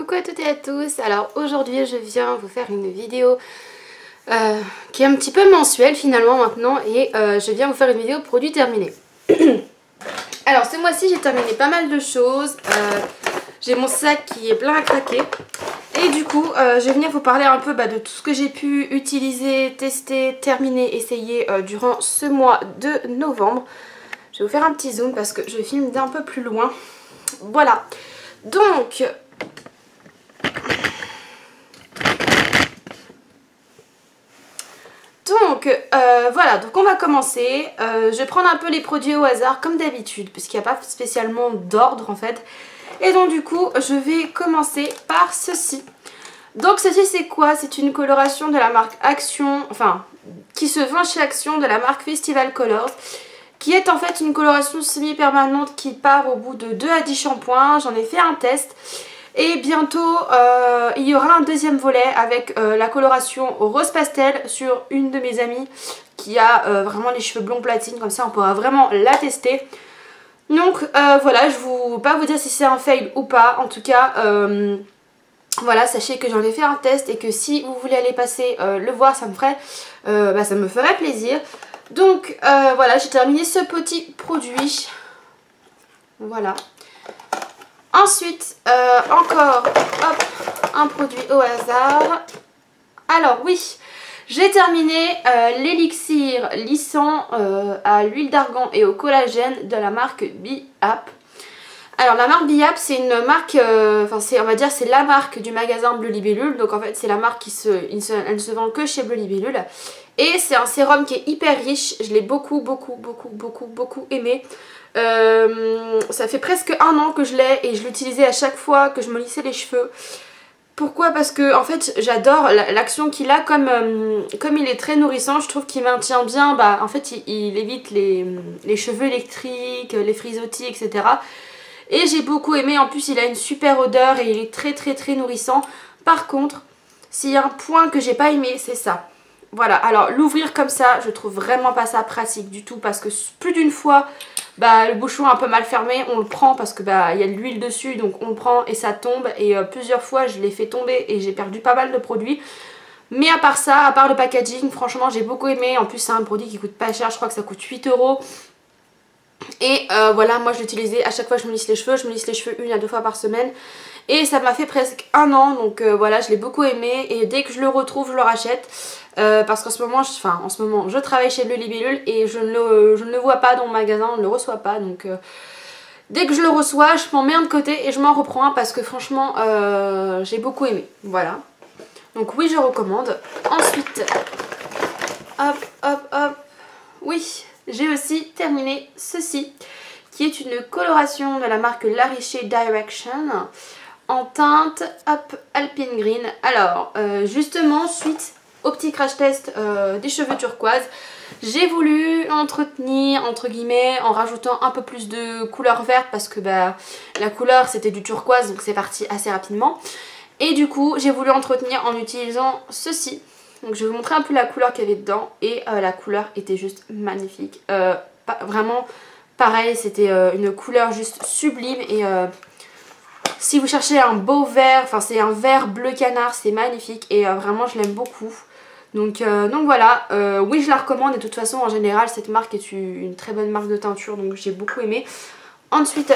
Coucou à toutes et à tous. Alors aujourd'hui je viens vous faire une vidéo qui est un petit peu mensuelle finalement maintenant, et je viens vous faire une vidéo produit terminé. Alors ce mois-ci j'ai terminé pas mal de choses, j'ai mon sac qui est plein à craquer et du coup je vais venir vous parler un peu de tout ce que j'ai pu utiliser, tester, terminer, essayer durant ce mois de novembre. Je vais vous faire un petit zoom parce que je filme d'un peu plus loin. Voilà, donc voilà, donc on va commencer. Je vais prendre un peu les produits au hasard comme d'habitude puisqu'il n'y a pas spécialement d'ordre en fait. Et donc du coup je vais commencer par ceci. Donc ceci c'est quoi? C'est une coloration de la marque Action, enfin qui se vend chez Action, de la marque Festival Colors, qui est en fait une coloration semi-permanente qui part au bout de 2 à 10 shampoings. J'en ai fait un test. Et bientôt il y aura un deuxième volet avec la coloration au rose pastel sur une de mes amies qui a vraiment les cheveux blond platine, comme ça on pourra vraiment la tester. Donc voilà, je ne vais pas vous dire si c'est un fail ou pas, en tout cas voilà, sachez que j'en ai fait un test et que si vous voulez aller passer le voir, ça me ferait plaisir. Donc voilà, j'ai terminé ce petit produit, voilà. Ensuite, encore hop, un produit au hasard. Alors oui, j'ai terminé l'élixir lissant à l'huile d'argan et au collagène de la marque Be-Ap. Alors la marque Be-Ap, c'est une marque, on va dire c'est la marque du magasin Bleu Libellule. Donc en fait c'est la marque elle ne se vend que chez Bleu Libellule. Et c'est un sérum qui est hyper riche, je l'ai beaucoup aimé. Ça fait presque 1 an que je l'ai et je l'utilisais à chaque fois que je me lissais les cheveux. Pourquoi? Parce que en fait j'adore l'action qu'il a, comme il est très nourrissant, je trouve qu'il maintient bien, en fait il évite les cheveux électriques, les frisottis, etc. Et j'ai beaucoup aimé, en plus il a une super odeur et il est très nourrissant. Par contre, s'il y a un point que j'ai pas aimé, c'est ça. Voilà, alors l'ouvrir comme ça, je trouve vraiment pas ça pratique du tout, parce que plus d'une fois, le bouchon est un peu mal fermé, on le prend parce que il y a de l'huile dessus, donc on le prend et ça tombe, et plusieurs fois je l'ai fait tomber et j'ai perdu pas mal de produits. Mais à part ça, à part le packaging, franchement j'ai beaucoup aimé. En plus c'est un produit qui coûte pas cher, je crois que ça coûte 8 €. Et voilà, moi je l'utilisais à chaque fois que je me lisse les cheveux. Je me lisse les cheveux 1 à 2 fois par semaine. Et ça m'a fait presque 1 an, donc voilà, je l'ai beaucoup aimé. Et dès que je le retrouve, je le rachète. Parce qu'en ce moment, je travaille chez Bleu Libellule et je ne le vois pas dans mon magasin, on ne le reçoit pas. Donc dès que je le reçois, je m'en mets un de côté et je m'en reprends un parce que franchement, j'ai beaucoup aimé. Voilà. Donc oui, je recommande. Ensuite, hop. Oui, j'ai aussi terminé ceci, qui est une coloration de la marque La Richer Direction en teinte Alpine Green. Alors justement, suite au petit crash test des cheveux turquoise, j'ai voulu entretenir entre guillemets en rajoutant un peu plus de couleur verte, parce que la couleur c'était du turquoise, donc c'est parti assez rapidement. Et du coup j'ai voulu entretenir en utilisant ceci. Donc je vais vous montrer un peu la couleur qu'il y avait dedans, et la couleur était juste magnifique. Vraiment pareil, c'était une couleur juste sublime. Et si vous cherchez un beau vert, c'est un vert bleu canard, c'est magnifique et vraiment je l'aime beaucoup. Donc voilà, oui je la recommande, et de toute façon en général cette marque est une très bonne marque de teinture, donc j'ai beaucoup aimé. Ensuite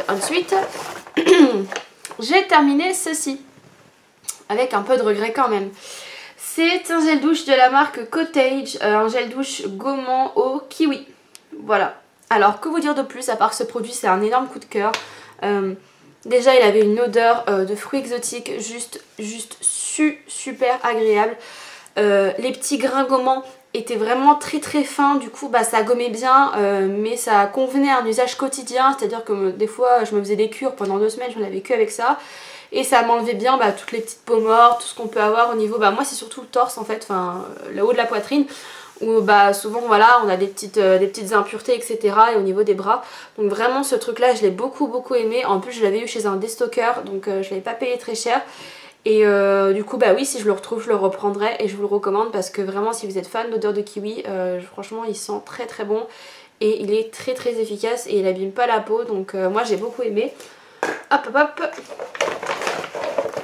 j'ai terminé ceci, avec un peu de regret quand même. C'est un gel douche de la marque Cottage, un gel douche gommant au kiwi. Voilà. Alors que vous dire de plus, à part que ce produit c'est un énorme coup de cœur. Déjà il avait une odeur de fruits exotiques juste super agréable. Les petits grains gommants étaient vraiment très fins, du coup ça gommait bien, mais ça convenait à un usage quotidien. C'est à dire que des fois je me faisais des cures pendant 2 semaines, j'en avais que avec ça. Et ça m'enlevait bien toutes les petites peaux mortes, tout ce qu'on peut avoir au niveau, moi c'est surtout le torse en fait, le haut de la poitrine, où souvent voilà on a des petites impuretés, etc. et au niveau des bras. Donc vraiment ce truc là je l'ai beaucoup aimé. En plus je l'avais eu chez un déstocker, donc je l'avais pas payé très cher. Et du coup oui, si je le retrouve je le reprendrai et je vous le recommande, parce que vraiment si vous êtes fan d'odeur de kiwi, franchement il sent très bon et il est très efficace et il abîme pas la peau. Donc moi j'ai beaucoup aimé. Hop.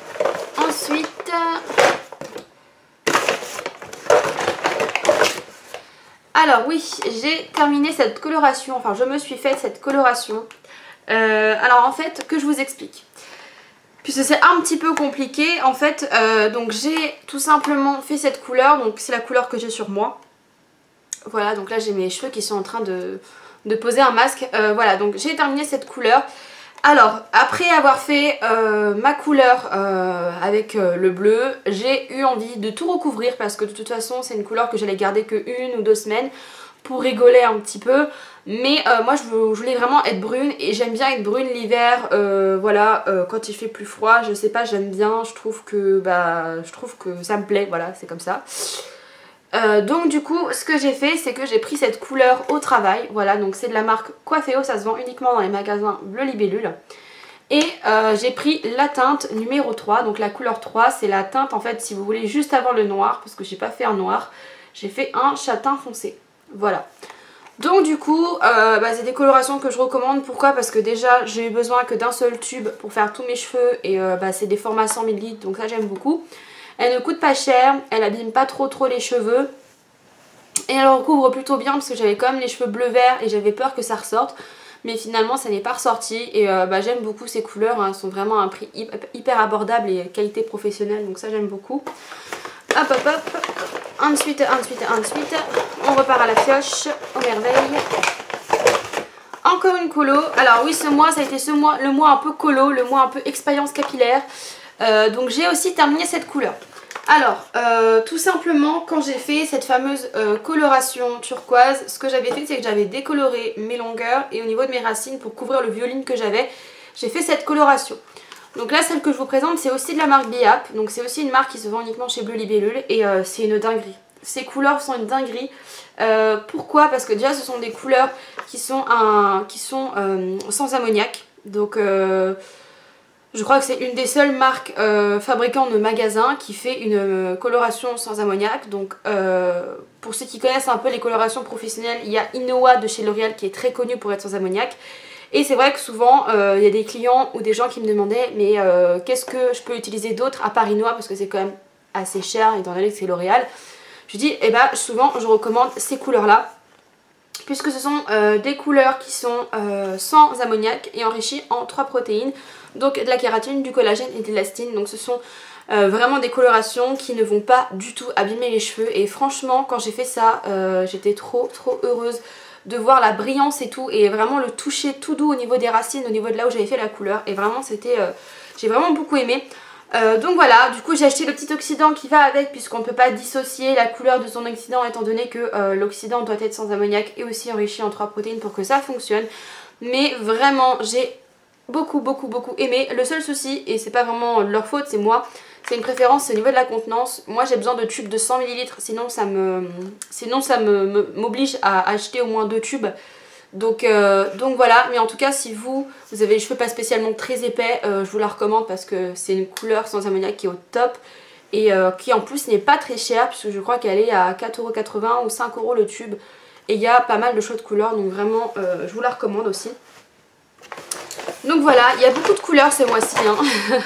Alors oui, j'ai terminé cette coloration, enfin je me suis faite cette coloration. Alors en fait, que je vous explique. Puisque c'est un petit peu compliqué, en fait, donc j'ai tout simplement fait cette couleur, donc c'est la couleur que j'ai sur moi. Voilà, donc là j'ai mes cheveux qui sont en train de poser un masque. Voilà, donc j'ai terminé cette couleur. Alors, après avoir fait ma couleur avec le bleu, j'ai eu envie de tout recouvrir parce que de toute façon c'est une couleur que j'allais garder que 1 ou 2 semaines pour rigoler un petit peu. Mais moi je voulais vraiment être brune et j'aime bien être brune l'hiver, voilà, quand il fait plus froid, je sais pas, j'aime bien, je trouve que ça me plaît, voilà, c'est comme ça. Donc du coup ce que j'ai fait c'est que j'ai pris cette couleur au travail, voilà, donc c'est de la marque Coiffeo, ça se vend uniquement dans les magasins Bleu Libellule. Et j'ai pris la teinte numéro 3, donc la couleur 3 c'est la teinte en fait si vous voulez juste avant le noir, parce que j'ai pas fait un noir, j'ai fait un châtain foncé, voilà. Donc du coup c'est des colorations que je recommande, pourquoi? Parce que déjà j'ai eu besoin que d'un seul tube pour faire tous mes cheveux et c'est des formats 100 ml donc ça j'aime beaucoup. Elle ne coûte pas cher, elle abîme pas trop les cheveux et elle recouvre plutôt bien parce que j'avais quand même les cheveux bleu vert et j'avais peur que ça ressorte. Mais finalement ça n'est pas ressorti et j'aime beaucoup ces couleurs, hein, elles sont vraiment à un prix hyper abordable et qualité professionnelle, donc ça j'aime beaucoup. Hop hop hop, ensuite on repart à la pioche, aux merveilles. Encore une colo, alors oui ce mois ça a été le mois un peu colo, le mois un peu expérience capillaire. Donc j'ai aussi terminé cette couleur. Alors tout simplement quand j'ai fait cette fameuse coloration turquoise, ce que j'avais fait c'est que j'avais décoloré mes longueurs et au niveau de mes racines pour couvrir le violine que j'avais, j'ai fait cette coloration. Donc là celle que je vous présente c'est aussi de la marque Biap, donc c'est aussi une marque qui se vend uniquement chez Bleu Libellule et c'est une dinguerie. Ces couleurs sont une dinguerie. Pourquoi? Parce que déjà ce sont des couleurs qui sont sans ammoniac, donc je crois que c'est une des seules marques fabricants de magasins qui fait une coloration sans ammoniac. Donc pour ceux qui connaissent un peu les colorations professionnelles, il y a Inoa de chez L'Oréal qui est très connu pour être sans ammoniac. Et c'est vrai que souvent il y a des clients ou des gens qui me demandaient mais qu'est-ce que je peux utiliser d'autre à part Inoa parce que c'est quand même assez cher étant donné que c'est L'Oréal. Je dis souvent je recommande ces couleurs là. Puisque ce sont des couleurs qui sont sans ammoniac et enrichies en 3 protéines, donc de la kératine, du collagène et de l'élastine. Donc ce sont vraiment des colorations qui ne vont pas du tout abîmer les cheveux. Et franchement quand j'ai fait ça, j'étais trop heureuse de voir la brillance et tout. Et vraiment le toucher tout doux au niveau des racines, au niveau de là où j'avais fait la couleur. Et vraiment c'était, j'ai vraiment beaucoup aimé. Donc voilà, du coup j'ai acheté le petit oxydant qui va avec puisqu'on ne peut pas dissocier la couleur de son oxydant étant donné que l'oxydant doit être sans ammoniac et aussi enrichi en 3 protéines pour que ça fonctionne. Mais vraiment j'ai beaucoup aimé. Le seul souci, et c'est pas vraiment leur faute, c'est moi, c'est une préférence au niveau de la contenance. Moi j'ai besoin de tubes de 100 ml sinon ça m'oblige à acheter au moins 2 tubes. Donc voilà, mais en tout cas si vous avez les cheveux pas spécialement très épais, je vous la recommande parce que c'est une couleur sans ammoniac qui est au top et qui en plus n'est pas très chère puisque je crois qu'elle est à 4,80 € ou 5 € le tube et il y a pas mal de choix de couleurs donc vraiment je vous la recommande aussi. Donc voilà, il y a beaucoup de couleurs ce mois-ci hein.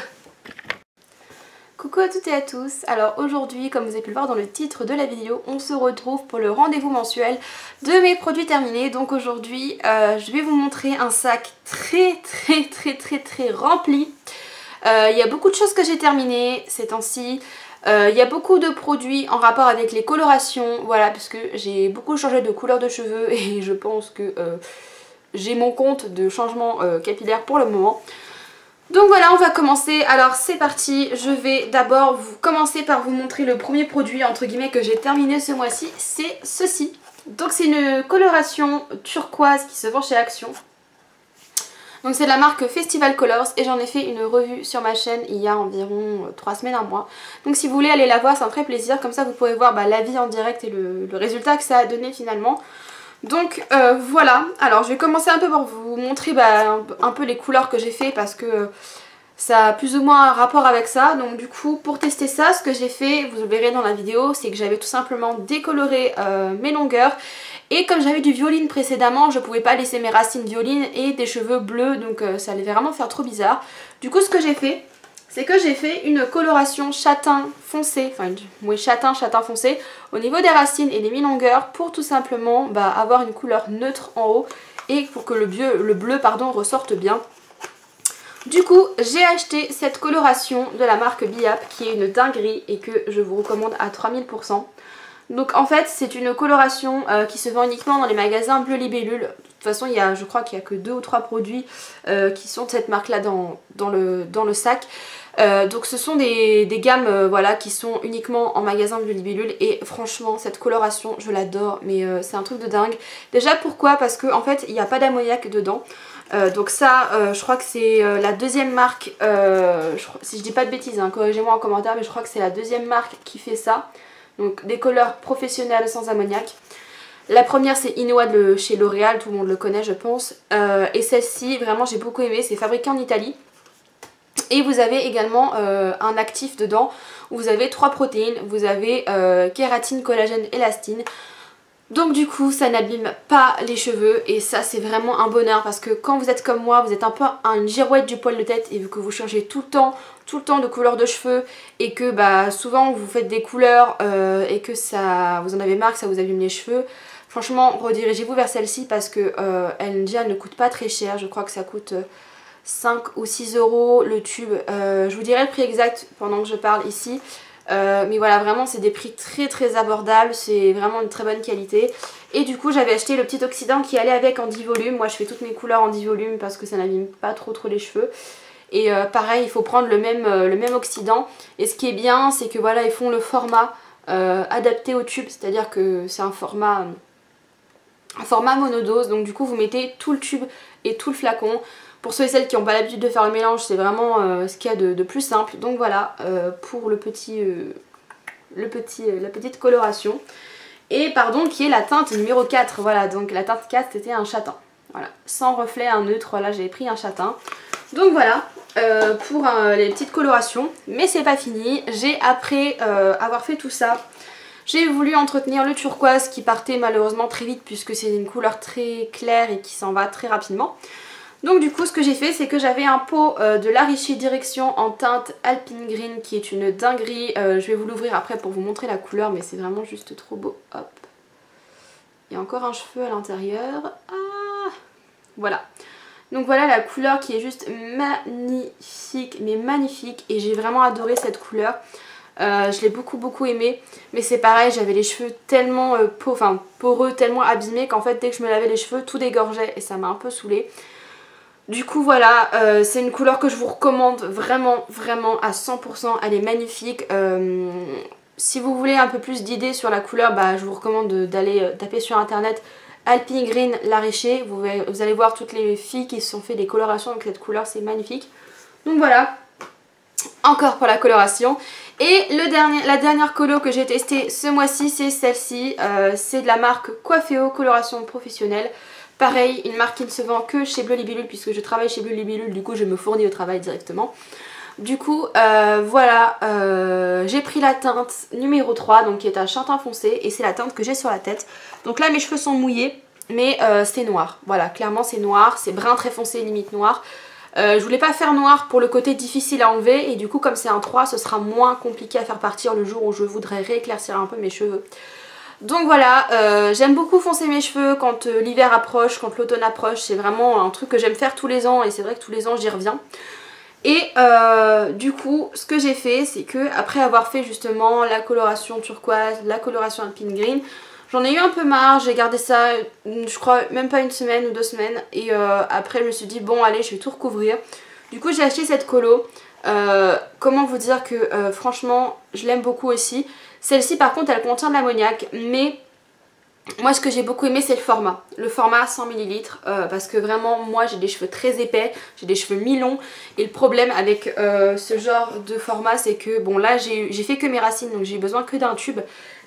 Coucou à toutes et à tous, alors aujourd'hui comme vous avez pu le voir dans le titre de la vidéo, on se retrouve pour le rendez-vous mensuel de mes produits terminés. Donc aujourd'hui je vais vous montrer un sac très rempli. Il y a beaucoup de choses que j'ai terminées ces temps-ci. Il y a beaucoup de produits en rapport avec les colorations, voilà, parce que j'ai beaucoup changé de couleur de cheveux et je pense que j'ai mon compte de changement capillaire pour le moment. Donc voilà, on va commencer. Alors c'est parti, je vais d'abord commencer par vous montrer le premier produit entre guillemets que j'ai terminé ce mois-ci, c'est ceci. Donc c'est une coloration turquoise qui se vend chez Action. Donc c'est de la marque Festival Colors et j'en ai fait une revue sur ma chaîne il y a environ 3 semaines, un mois. Donc si vous voulez aller la voir, ça me ferait plaisir, comme ça vous pourrez voir l'avis en direct et le résultat que ça a donné finalement. Donc voilà, alors je vais commencer un peu pour vous montrer un peu les couleurs que j'ai fait parce que ça a plus ou moins un rapport avec ça. Donc du coup pour tester ça, ce que j'ai fait, vous le verrez dans la vidéo, c'est que j'avais tout simplement décoloré mes longueurs. Et comme j'avais du violine précédemment, je pouvais pas laisser mes racines violines et des cheveux bleus, donc ça allait vraiment faire trop bizarre. Du coup ce que j'ai fait, c'est que j'ai fait une coloration châtain foncé, enfin oui châtain foncé au niveau des racines et des mi-longueurs pour tout simplement avoir une couleur neutre en haut et pour que le bleu ressorte bien. Du coup j'ai acheté cette coloration de la marque Biap qui est une dinguerie et que je vous recommande à 3000%. Donc en fait c'est une coloration qui se vend uniquement dans les magasins Bleu Libellule. De toute façon je crois qu'il n'y a que 2 ou 3 produits qui sont de cette marque là dans le sac. Donc ce sont des gammes voilà, qui sont uniquement en magasin Bleu Libellule et franchement cette coloration je l'adore mais c'est un truc de dingue. Déjà pourquoi? Parce qu'en fait il n'y a pas d'ammoniac dedans. Donc ça je crois que c'est la deuxième marque, si je dis pas de bêtises hein, corrigez-moi en commentaire, mais je crois que c'est la deuxième marque qui fait ça. Donc des couleurs professionnelles sans ammoniac. La première c'est Inoa de chez L'Oréal, tout le monde le connaît je pense. Et celle-ci vraiment j'ai beaucoup aimé, c'est fabriqué en Italie. Et vous avez également un actif dedans où vous avez 3 protéines, vous avez kératine, collagène, élastine. Donc du coup ça n'abîme pas les cheveux et ça c'est vraiment un bonheur parce que quand vous êtes comme moi, vous êtes un peu une girouette du poil de tête et vu que vous changez tout le temps de couleur de cheveux et que souvent vous faites des couleurs et que vous en avez marre, que ça vous abîme les cheveux. Franchement redirigez-vous vers celle-ci parce que elle ne coûte pas très cher, je crois que ça coûte 5 ou 6 euros le tube. Je vous dirai le prix exact pendant que je parle ici. Mais voilà vraiment c'est des prix très abordables, c'est vraiment une très bonne qualité. Et du coup j'avais acheté le petit oxydant qui allait avec en 10 volumes. Moi je fais toutes mes couleurs en 10 volumes parce que ça n'abîme pas trop les cheveux. Et pareil il faut prendre le même oxydant. Et ce qui est bien c'est que voilà ils font le format adapté au tube, c'est à dire que c'est un format monodose. Donc du coup vous mettez tout le tube et tout le flacon. Pour ceux et celles qui n'ont pas l'habitude de faire le mélange, c'est vraiment ce qu'il y a de plus simple. Donc voilà, pour la petite coloration. Et pardon, qui est la teinte numéro 4. Voilà, donc la teinte 4 c'était un châtain. Voilà, sans reflet, un neutre, voilà, j'ai pris un châtain. Donc voilà, pour les petites colorations. Mais c'est pas fini, après avoir fait tout ça, j'ai voulu entretenir le turquoise qui partait malheureusement très vite puisque c'est une couleur très claire et qui s'en va très rapidement. Donc du coup ce que j'ai fait c'est que j'avais un pot de La Richie Direction en teinte Alpine Green qui est une dinguerie. Je vais vous l'ouvrir après pour vous montrer la couleur mais c'est vraiment juste trop beau. Hop. Il y a encore un cheveu à l'intérieur. Ah, voilà. Donc voilà la couleur qui est juste magnifique, mais magnifique. Et j'ai vraiment adoré cette couleur. Je l'ai beaucoup aimée. Mais c'est pareil, j'avais les cheveux tellement poreux, tellement abîmés qu'en fait dès que je me lavais les cheveux tout dégorgeait et ça m'a un peu saoulée. Du coup voilà, c'est une couleur que je vous recommande vraiment à 100%, elle est magnifique. Si vous voulez un peu plus d'idées sur la couleur, je vous recommande d'aller taper sur internet Alpine Green La Richie. Vous allez voir toutes les filles qui se sont fait des colorations avec cette couleur, c'est magnifique. Donc voilà, encore pour la coloration. Et la dernière colo que j'ai testée ce mois-ci, c'est celle-ci. C'est de la marque Coifféo Coloration Professionnelle. Pareil, une marque qui ne se vend que chez Bleu Libellule puisque je travaille chez Bleu Libellule, du coup je me fournis au travail directement. Du coup voilà, j'ai pris la teinte numéro 3 donc qui est un châtain foncé et c'est la teinte que j'ai sur la tête. Donc là mes cheveux sont mouillés mais c'est noir, voilà clairement c'est noir, c'est brun très foncé limite noir. Je voulais pas faire noir pour le côté difficile à enlever et du coup comme c'est un 3 ce sera moins compliqué à faire partir le jour où je voudrais rééclaircir un peu mes cheveux. Donc voilà, j'aime beaucoup foncer mes cheveux quand l'hiver approche, quand l'automne approche, c'est vraiment un truc que j'aime faire tous les ans et c'est vrai que tous les ans j'y reviens. Et du coup ce que j'ai fait c'est que après avoir fait justement la coloration turquoise, la coloration Alpine Green, j'en ai eu un peu marre, j'ai gardé ça je crois même pas une semaine ou 2 semaines et après je me suis dit bon allez je vais tout recouvrir. Du coup j'ai acheté cette colo, comment vous dire que franchement je l'aime beaucoup aussi. Celle-ci par contre elle contient de l'ammoniac mais moi ce que j'ai beaucoup aimé c'est le format 100 ml parce que vraiment moi j'ai des cheveux très épais, j'ai des cheveux mi-longs et le problème avec ce genre de format c'est que bon là j'ai fait que mes racines donc j'ai besoin que d'un tube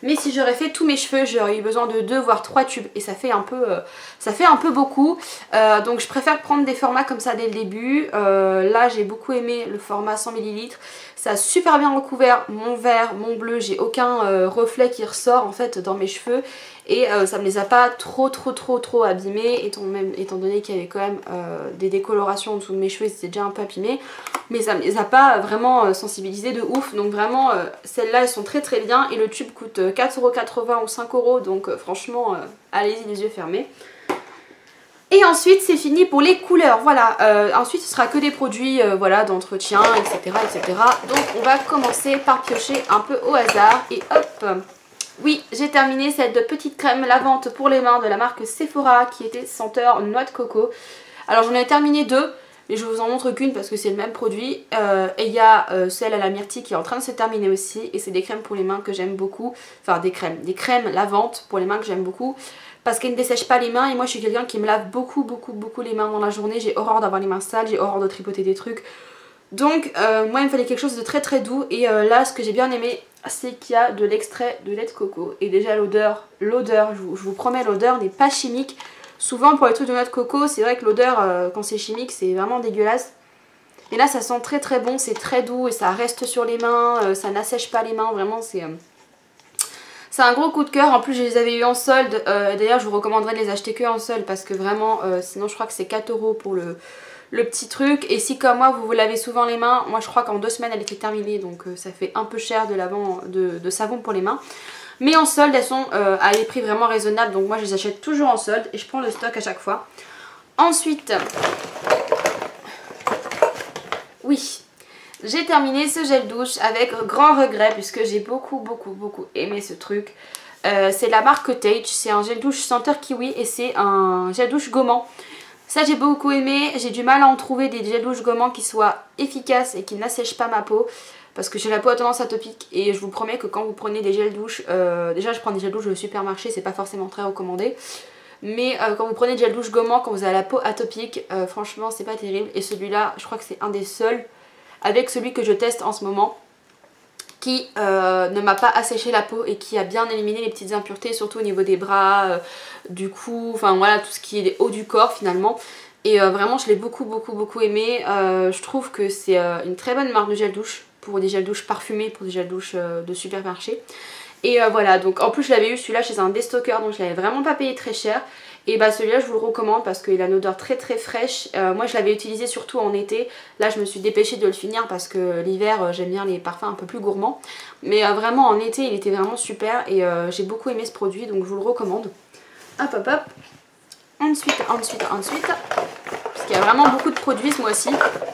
Mais si j'aurais fait tous mes cheveux, j'aurais eu besoin de 2 voire 3 tubes et ça fait un peu beaucoup. Donc je préfère prendre des formats comme ça dès le début. Là j'ai beaucoup aimé le format 100 ml. Ça a super bien recouvert mon vert, mon bleu. J'ai aucun reflet qui ressort en fait dans mes cheveux. Et ça me les a pas trop abîmés, étant donné qu'il y avait quand même des décolorations en dessous de mes cheveux, c'était déjà un peu abîmé. Mais ça me les a pas vraiment sensibilisés de ouf. Donc vraiment celles-là elles sont très bien. Et le tube coûte 4,80 € ou 5 €. Donc franchement allez-y les yeux fermés. Et ensuite c'est fini pour les couleurs, voilà. Ensuite ce sera que des produits voilà, d'entretien, etc. Donc on va commencer par piocher un peu au hasard et hop. Oui, j'ai terminé cette petite crème lavante pour les mains de la marque Sephora qui était senteur noix de coco. Alors j'en ai terminé 2, mais je vous en montre qu'une parce que c'est le même produit. Et il y a celle à la myrtille qui est en train de se terminer aussi. Et c'est des crèmes pour les mains que j'aime beaucoup. Enfin des crèmes lavantes pour les mains que j'aime beaucoup. Parce qu'elles ne dessèchent pas les mains et moi je suis quelqu'un qui me lave beaucoup les mains dans la journée. J'ai horreur d'avoir les mains sales, j'ai horreur de tripoter des trucs. Donc moi il me fallait quelque chose de très doux. Et là ce que j'ai bien aimé c'est qu'il y a de l'extrait de lait de coco. Et déjà l'odeur, je vous promets, l'odeur n'est pas chimique. Souvent pour les trucs de noix de coco, c'est vrai que l'odeur quand c'est chimique c'est vraiment dégueulasse. Et là ça sent très bon, c'est très doux et ça reste sur les mains, ça n'assèche pas les mains, vraiment c'est un gros coup de cœur. En plus je les avais eu en solde, d'ailleurs je vous recommanderais de les acheter que en solde parce que vraiment sinon je crois que c'est 4 € pour le petit truc. Et si comme moi vous lavez souvent les mains, moi je crois qu'en 2 semaines elle était terminée, donc ça fait un peu cher de savon pour les mains. Mais en solde elles sont à des prix vraiment raisonnables, donc moi je les achète toujours en solde et je prends le stock à chaque fois. Ensuite, oui, j'ai terminé ce gel douche avec grand regret puisque j'ai beaucoup aimé ce truc. C'est la marque Tage, c'est un gel douche senteur kiwi et c'est un gel douche gommant. Ça j'ai beaucoup aimé, j'ai du mal à en trouver des gels douche gommants qui soient efficaces et qui n'assèchent pas ma peau. Parce que j'ai la peau à tendance atopique et je vous promets que quand vous prenez des gels douche, déjà je prends des gels douche au supermarché, c'est pas forcément très recommandé. Mais quand vous prenez des gels douche gommants, quand vous avez la peau atopique, franchement c'est pas terrible. Et celui-là, je crois que c'est un des seuls, avec celui que je teste en ce moment, qui ne m'a pas asséché la peau et qui a bien éliminé les petites impuretés, surtout au niveau des bras, du cou, enfin voilà tout ce qui est haut du corps finalement. Et vraiment je l'ai beaucoup aimé. Je trouve que c'est une très bonne marque de gel douche pour des gels douche parfumés, pour des gels douche de supermarché. Et voilà, donc en plus je l'avais eu celui-là chez un déstocker, donc je l'avais vraiment pas payé très cher. Et bah celui-là je vous le recommande parce qu'il a une odeur très fraîche. Moi je l'avais utilisé surtout en été. Là je me suis dépêchée de le finir parce que l'hiver j'aime bien les parfums un peu plus gourmands. Mais vraiment en été il était vraiment super et j'ai beaucoup aimé ce produit, donc je vous le recommande. Hop. Ensuite, parce qu'il y a vraiment beaucoup de produits ce mois-ci.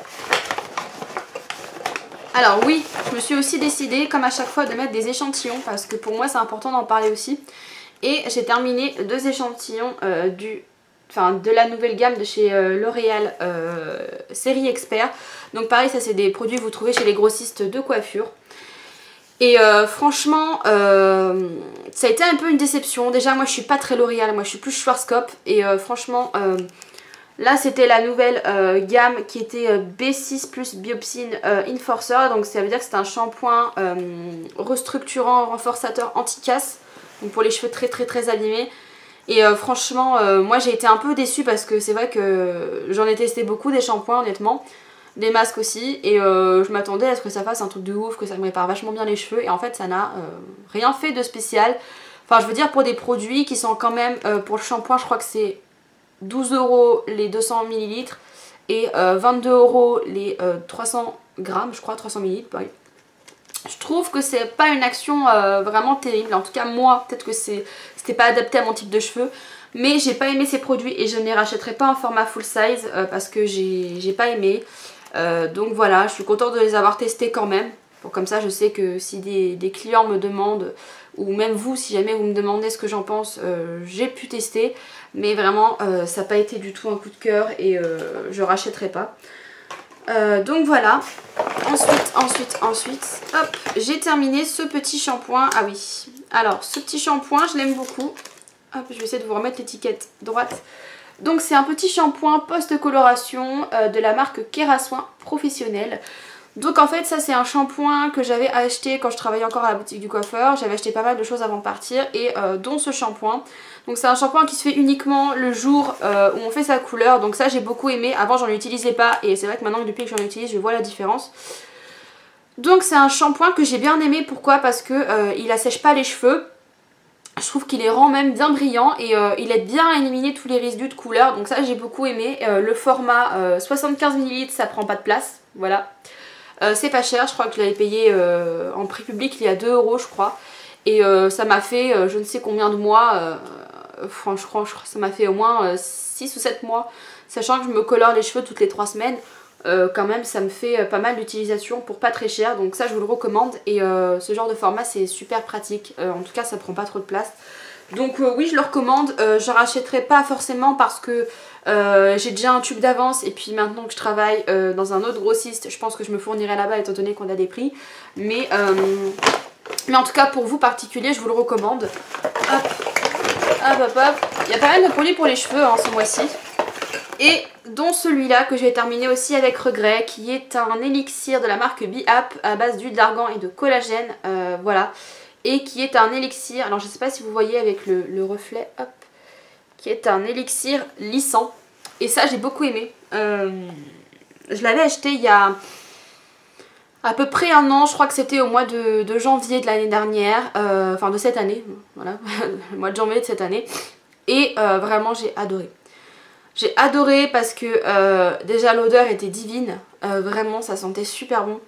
Alors oui, je me suis aussi décidée, comme à chaque fois, de mettre des échantillons parce que pour moi c'est important d'en parler aussi. Et j'ai terminé 2 échantillons de la nouvelle gamme de chez L'Oréal série expert. Donc pareil, ça c'est des produits que vous trouvez chez les grossistes de coiffure. Et franchement ça a été un peu une déception. Déjà moi je suis pas très L'Oréal, moi je suis plus Schwarzkopf. Et franchement là c'était la nouvelle gamme qui était B6 plus Biopsine Enforcer. Donc ça veut dire que c'est un shampoing restructurant, renforçateur anti-casse. Donc pour les cheveux très abîmés. Et franchement moi j'ai été un peu déçue parce que c'est vrai que j'en ai testé beaucoup des shampoings honnêtement. Des masques aussi et je m'attendais à ce que ça fasse un truc de ouf, que ça me répare vachement bien les cheveux et en fait ça n'a rien fait de spécial. Enfin je veux dire pour des produits qui sont quand même, pour le shampoing je crois que c'est 12 € les 200 ml et 22 € les 300 grammes, je crois 300 ml, pareil. Je trouve que c'est pas une action vraiment terrible, en tout cas moi peut-être que c'était pas adapté à mon type de cheveux. Mais j'ai pas aimé ces produits et je ne les rachèterai pas en format full size parce que j'ai pas aimé. Donc voilà, je suis contente de les avoir testés quand même. Pour comme ça je sais que si des clients me demandent, ou même vous si jamais vous me demandez ce que j'en pense, j'ai pu tester. Mais vraiment ça n'a pas été du tout un coup de cœur et je rachèterai pas. Donc voilà, ensuite, hop, j'ai terminé ce petit shampoing. Ah oui, alors ce petit shampoing je l'aime beaucoup. Hop, je vais essayer de vous remettre l'étiquette droite. Donc c'est un petit shampoing post-coloration de la marque Kerasoin Professionnel. Donc en fait ça c'est un shampoing que j'avais acheté quand je travaillais encore à la boutique du coiffeur. J'avais acheté pas mal de choses avant de partir et dont ce shampoing. Donc c'est un shampoing qui se fait uniquement le jour où on fait sa couleur. Donc ça j'ai beaucoup aimé. Avant j'en utilisais pas et c'est vrai que maintenant depuis que j'en utilise je vois la différence. Donc c'est un shampoing que j'ai bien aimé. Pourquoi? Parce que il assèche pas les cheveux. Je trouve qu'il les rend même bien brillants et il aide bien à éliminer tous les résidus de couleur. Donc ça j'ai beaucoup aimé. Le format 75 ml ça prend pas de place. Voilà. C'est pas cher, je crois que je l'avais payé en prix public il y a 2 € je crois. Et ça m'a fait je ne sais combien de mois, enfin je crois que ça m'a fait au moins 6 ou 7 mois. Sachant que je me colore les cheveux toutes les 3 semaines, quand même ça me fait pas mal d'utilisation pour pas très cher. Donc ça je vous le recommande et ce genre de format c'est super pratique, en tout cas ça prend pas trop de place. Donc oui je le recommande, je rachèterai pas forcément parce que j'ai déjà un tube d'avance et puis maintenant que je travaille dans un autre grossiste, je pense que je me fournirai là-bas étant donné qu'on a des prix. Mais en tout cas pour vous particulier, je vous le recommande. Hop, hop, hop, hop. Il y a pas mal de produits pour les cheveux hein, ce mois-ci. Et dont celui-là que je vais terminer aussi avec regret, qui est un élixir de la marque Be-Up à base d'huile d'argan et de collagène, voilà. Et qui est un élixir, alors je ne sais pas si vous voyez avec le reflet, hop, qui est un élixir lissant. Et ça j'ai beaucoup aimé. Je l'avais acheté il y a à peu près 1 an, je crois que c'était au mois de janvier de l'année dernière, enfin de cette année, voilà, le mois de janvier de cette année. Et vraiment j'ai adoré. J'ai adoré parce que déjà l'odeur était divine, vraiment ça sentait super bon.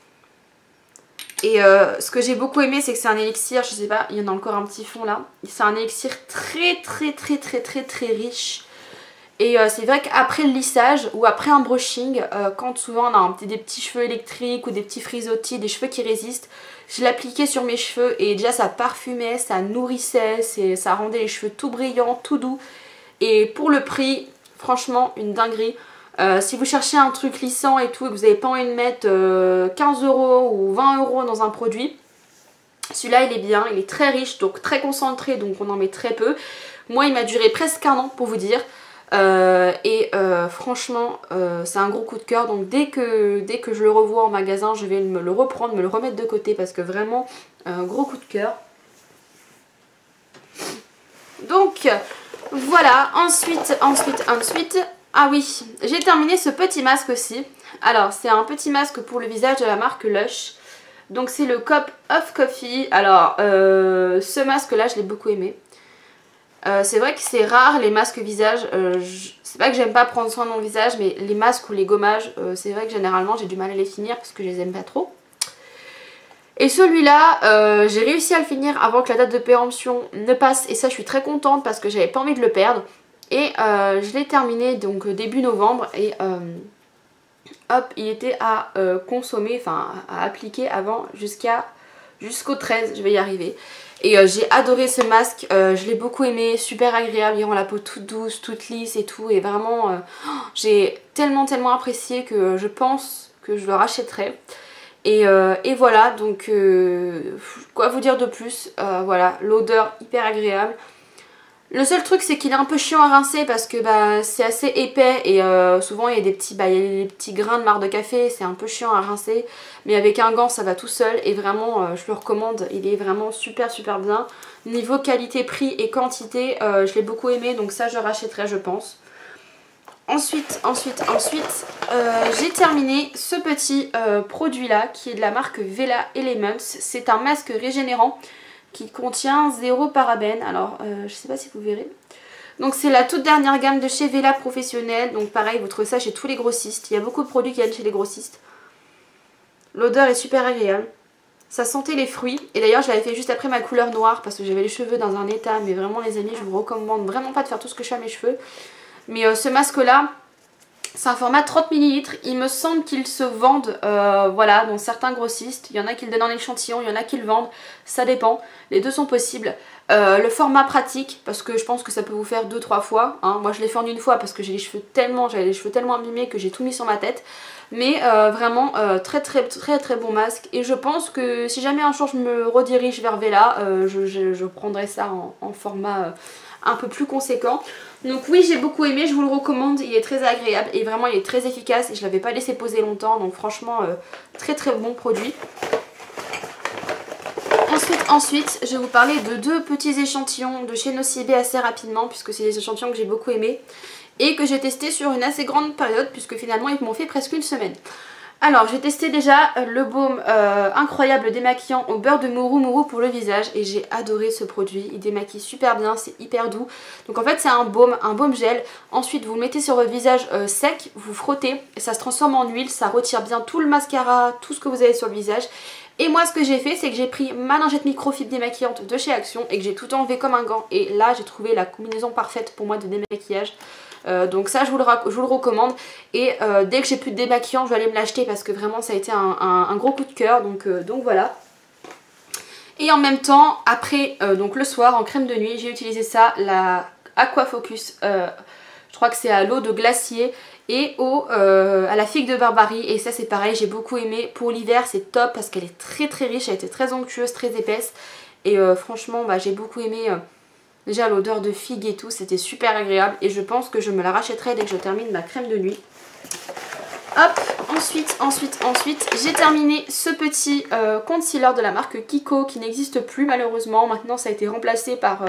Et ce que j'ai beaucoup aimé c'est que c'est un élixir, je sais pas, il y en a encore un petit fond là. C'est un élixir très riche. Et c'est vrai qu'après le lissage ou après un brushing, quand souvent on a des petits cheveux électriques ou des petits frisottis, des cheveux qui résistent, je l'appliquais sur mes cheveux et déjà ça parfumait, ça nourrissait, ça rendait les cheveux tout brillants, tout doux. Et pour le prix, franchement une dinguerie. Si vous cherchez un truc lissant et tout et que vous n'avez pas envie de mettre 15 € ou 20 € dans un produit, celui-là il est bien, il est très riche, donc très concentré, donc on en met très peu. Moi il m'a duré presque 1 an pour vous dire. Franchement c'est un gros coup de cœur. Donc dès que je le revois en magasin je vais me le reprendre, me le remettre de côté parce que vraiment gros coup de cœur. Donc voilà, ensuite ah oui, j'ai terminé ce petit masque aussi. Alors c'est un petit masque pour le visage de la marque Lush. Donc c'est le Cup of Coffee. Alors ce masque là je l'ai beaucoup aimé. C'est vrai que c'est rare les masques visage, c'est pas que j'aime pas prendre soin de mon visage, mais les masques ou les gommages, c'est vrai que généralement j'ai du mal à les finir parce que je les aime pas trop. Et celui-là, j'ai réussi à le finir avant que la date de péremption ne passe et ça je suis très contente parce que j'avais pas envie de le perdre. Et je l'ai terminé donc début novembre et hop, il était à consommer, enfin à appliquer avant jusqu'au 13, je vais y arriver. Et j'ai adoré ce masque, je l'ai beaucoup aimé, super agréable, il rend la peau toute douce, toute lisse et tout. Et vraiment, j'ai tellement apprécié que je pense que je le rachèterai. Et voilà, donc quoi vous dire de plus, voilà, l'odeur hyper agréable. Le seul truc c'est qu'il est un peu chiant à rincer parce que bah, c'est assez épais et souvent il y a des petits grains de marc de café, c'est un peu chiant à rincer. Mais avec un gant ça va tout seul et vraiment je le recommande, il est vraiment super bien. Niveau qualité, prix et quantité, je l'ai beaucoup aimé donc ça je rachèterai je pense. Ensuite, j'ai terminé ce petit produit là qui est de la marque Vela Elements. C'est un masque régénérant qui contient 0 parabènes. Alors je sais pas si vous verrez. Donc c'est la toute dernière gamme de chez Vela Professionnel. Donc pareil vous trouvez ça chez tous les grossistes. Il y a beaucoup de produits qui viennent chez les grossistes. L'odeur est super agréable. Ça sentait les fruits. Et d'ailleurs je l'avais fait juste après ma couleur noire parce que j'avais les cheveux dans un état. Mais vraiment les amis je vous recommande vraiment pas de faire tout ce que je fais à mes cheveux. Mais ce masque là, c'est un format 30 ml, il me semble qu'ils se vendent, voilà, dans certains grossistes. Il y en a qui le donnent en échantillon, il y en a qui le vendent, ça dépend, les deux sont possibles. Le format pratique, parce que je pense que ça peut vous faire 2-3 fois, hein. Moi je l'ai fait en 1 fois parce que j'avais les cheveux tellement abîmés que j'ai tout mis sur ma tête. Mais vraiment très bon masque. Et je pense que si jamais un jour je me redirige vers Vela, je prendrai ça en format un peu plus conséquent. Donc oui, j'ai beaucoup aimé, je vous le recommande, il est très agréable et vraiment il est très efficace et je ne l'avais pas laissé poser longtemps, donc franchement très très bon produit. Ensuite, je vais vous parler de deux petits échantillons de chez Nocibé assez rapidement puisque c'est des échantillons que j'ai beaucoup aimés et que j'ai testé sur une assez grande période puisque finalement ils m'ont fait presque une semaine. Alors j'ai testé déjà le baume incroyable démaquillant au beurre de mourou pour le visage et j'ai adoré ce produit, il démaquille super bien, c'est hyper doux. Donc en fait c'est un baume gel, ensuite vous le mettez sur votre visage sec, vous frottez et ça se transforme en huile, ça retire bien tout le mascara, tout ce que vous avez sur le visage. Et moi ce que j'ai fait c'est que j'ai pris ma lingette microfibre démaquillante de chez Action et que j'ai tout enlevé comme un gant et là j'ai trouvé la combinaison parfaite pour moi de démaquillage. Donc ça je vous le recommande et dès que j'ai plus de démaquillant je vais aller me l'acheter parce que vraiment ça a été un gros coup de cœur donc voilà. Et en même temps après donc le soir en crème de nuit j'ai utilisé ça, la Aquafocus, je crois que c'est à l'eau de glacier et à la figue de Barbarie et ça c'est pareil, j'ai beaucoup aimé. Pour l'hiver c'est top parce qu'elle est très très riche, elle était très onctueuse, très épaisse et franchement bah, j'ai beaucoup aimé. Déjà l'odeur de figue et tout, c'était super agréable et je pense que je me la rachèterai dès que je termine ma crème de nuit. Hop, ensuite, j'ai terminé ce petit concealer de la marque Kiko qui n'existe plus malheureusement. Maintenant ça a été remplacé par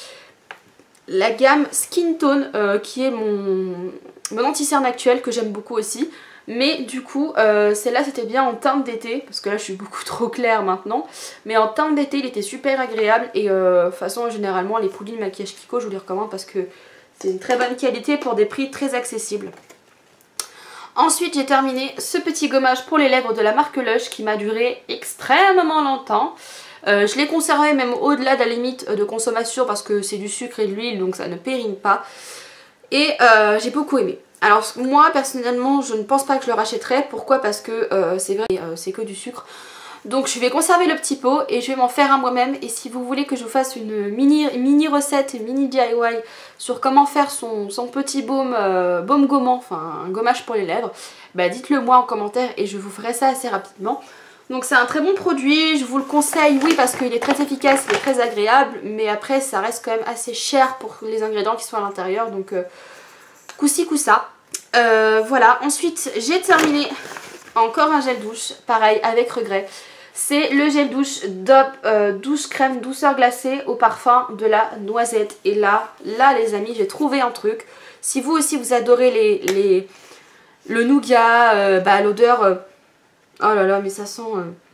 la gamme Skin Tone qui est mon anti-cerne actuel que j'aime beaucoup aussi. Mais du coup celle-là c'était bien en teinte d'été parce que là je suis beaucoup trop claire maintenant. Mais en teinte d'été il était super agréable et de toute façon généralement les produits de maquillage Kiko je vous les recommande parce que c'est une très bonne qualité pour des prix très accessibles. Ensuite j'ai terminé ce petit gommage pour les lèvres de la marque Lush qui m'a duré extrêmement longtemps. Je l'ai conservé même au-delà de la limite de consommation parce que c'est du sucre et de l'huile donc ça ne périme pas. Et j'ai beaucoup aimé. Alors moi personnellement je ne pense pas que je le rachèterai. Pourquoi? Parce que c'est vrai c'est que du sucre. Donc je vais conserver le petit pot et je vais m'en faire un moi-même. Et si vous voulez que je vous fasse une mini recette, une mini DIY sur comment faire son petit baume gommant, enfin un gommage pour les lèvres, bah dites-le moi en commentaire et je vous ferai ça assez rapidement. Donc c'est un très bon produit, je vous le conseille, oui parce qu'il est très efficace, il est très agréable, mais après ça reste quand même assez cher pour les ingrédients qui sont à l'intérieur, donc coup-ci coup-ça. Voilà, ensuite j'ai terminé encore un gel douche, pareil avec regret. C'est le gel douche DOP douche crème douceur glacée au parfum de la noisette. Et là les amis j'ai trouvé un truc. Si vous aussi vous adorez le nougat, bah l'odeur... oh là là mais ça sent...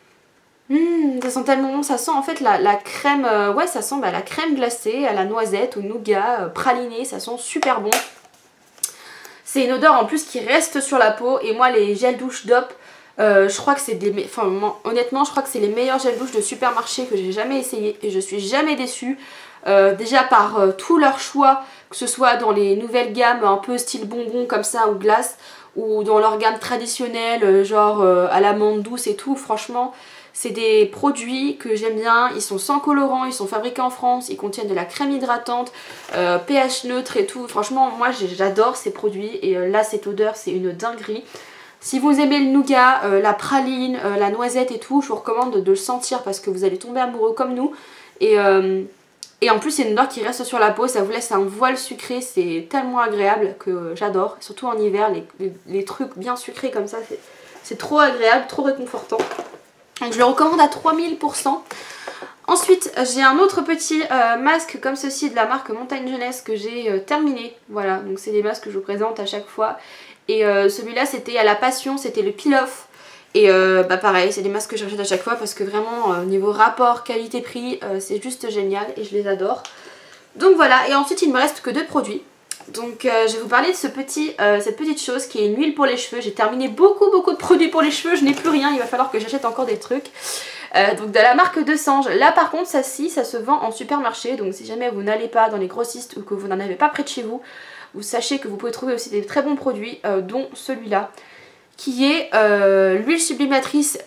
ça sent tellement bon, ça sent en fait la crème, ouais ça sent la crème glacée à la noisette, au nougat, praliné, ça sent super bon. C'est une odeur en plus qui reste sur la peau et moi les gels douche DOP, je crois que c'est des... Enfin honnêtement je crois que c'est les meilleurs gels douche de supermarché que j'ai jamais essayé et je suis jamais déçue. Déjà par tout leur choix, que ce soit dans les nouvelles gammes un peu style bonbon comme ça ou glace, ou dans leur gamme traditionnelle genre à l'amande douce et tout, franchement c'est des produits que j'aime bien, ils sont sans colorant, ils sont fabriqués en France, ils contiennent de la crème hydratante, pH neutre et tout, franchement moi j'adore ces produits et là cette odeur c'est une dinguerie. Si vous aimez le nougat, la praline, la noisette et tout, je vous recommande de le sentir parce que vous allez tomber amoureux comme nous et en plus c'est une odeur qui reste sur la peau, ça vous laisse un voile sucré, c'est tellement agréable que j'adore, surtout en hiver, les trucs bien sucrés comme ça, c'est trop agréable, trop réconfortant. Donc je le recommande à 3000%. Ensuite j'ai un autre petit masque comme ceci de la marque Montagne Jeunesse que j'ai terminé. Voilà, donc c'est des masques que je vous présente à chaque fois. Et celui-là c'était à la passion, c'était le peel-off. Et bah pareil, c'est des masques que j'achète à chaque fois parce que vraiment niveau rapport qualité-prix c'est juste génial et je les adore. Donc voilà, et ensuite il ne me reste que deux produits. Donc je vais vous parler de cette petite chose qui est une huile pour les cheveux. J'ai terminé beaucoup de produits pour les cheveux, je n'ai plus rien, il va falloir que j'achète encore des trucs. Donc de la marque de Sange. Là par contre ça se vend en supermarché, donc si jamais vous n'allez pas dans les grossistes ou que vous n'en avez pas près de chez vous, vous sachez que vous pouvez trouver aussi des très bons produits, dont celui-là, qui est l'huile sublimatrice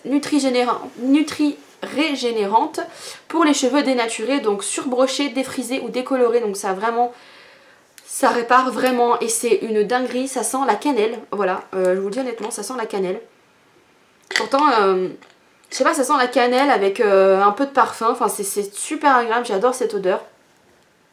nutri-régénérante pour les cheveux dénaturés, donc surbrochés, défrisés ou décolorés, donc ça vraiment... Ça répare vraiment et c'est une dinguerie, ça sent la cannelle, voilà, je vous le dis honnêtement, ça sent la cannelle. Pourtant, je sais pas, ça sent la cannelle avec un peu de parfum, enfin c'est super agréable, j'adore cette odeur.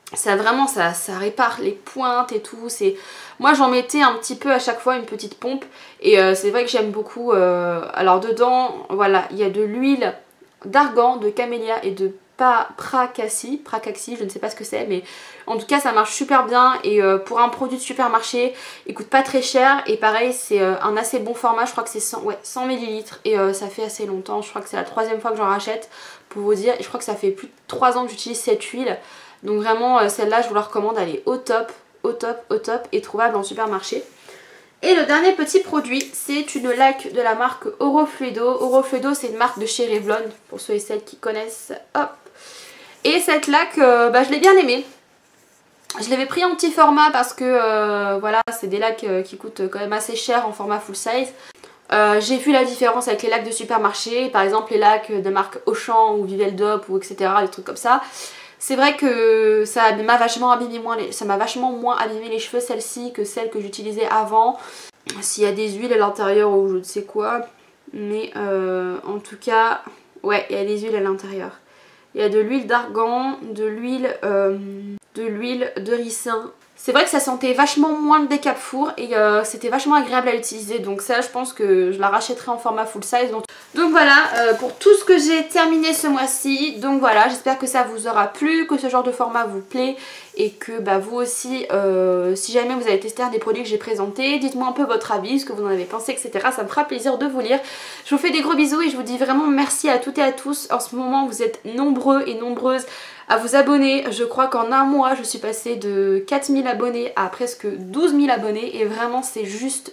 Ça vraiment, ça répare les pointes et tout. Moi j'en mettais un petit peu à chaque fois, une petite pompe. Et c'est vrai que j'aime beaucoup. Alors dedans, voilà, il y a de l'huile d'argan, de camélia et de pracaxi, je ne sais pas ce que c'est, mais en tout cas ça marche super bien. Et pour un produit de supermarché, il coûte pas très cher. Et pareil, c'est un assez bon format, je crois que c'est 100 ml. Et ça fait assez longtemps, je crois que c'est la 3e fois que j'en rachète, pour vous dire. Et je crois que ça fait plus de 3 ans que j'utilise cette huile. Donc vraiment celle-là je vous la recommande, elle est au top, au top, au top et trouvable en supermarché. Et le dernier petit produit, c'est une laque de la marque Orofluido. Orofluido, c'est une marque de chez Revlon, pour ceux et celles qui connaissent. Hop. Et cette laque, je l'ai bien aimée. Je l'avais pris en petit format parce que voilà, c'est des laques qui coûtent quand même assez cher en format full size. J'ai vu la différence avec les laques de supermarché, par exemple les laques de marque Auchan ou Viveldop ou etc, des trucs comme ça. C'est vrai que ça m'a vachement abîmé moins abîmé les cheveux, celle-ci, que celle que j'utilisais avant. S'il y a des huiles à l'intérieur ou je ne sais quoi. Mais en tout cas, ouais, il y a des huiles à l'intérieur. Il y a de l'huile d'argan, de l'huile de ricin. C'est vrai que ça sentait vachement moins le décap four et c'était vachement agréable à utiliser. Donc ça, je pense que je la rachèterai en format full size. Donc voilà, pour tout ce que j'ai terminé ce mois-ci. Donc voilà, j'espère que ça vous aura plu, que ce genre de format vous plaît. Et que vous aussi, si jamais vous avez testé un des produits que j'ai présentés, dites-moi un peu votre avis, ce que vous en avez pensé, etc. Ça me fera plaisir de vous lire. Je vous fais des gros bisous et je vous dis vraiment merci à toutes et à tous. En ce moment, vous êtes nombreux et nombreuses à vous abonner. Je crois qu'en un mois, je suis passée de 4000 abonnés à presque 12 000 abonnés. Et vraiment, c'est juste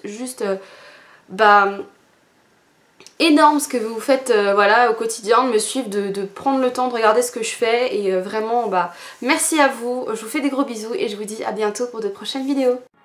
énorme ce que vous faites voilà, au quotidien, de me suivre, de prendre le temps de regarder ce que je fais. Et vraiment, merci à vous. Je vous fais des gros bisous et je vous dis à bientôt pour de prochaines vidéos.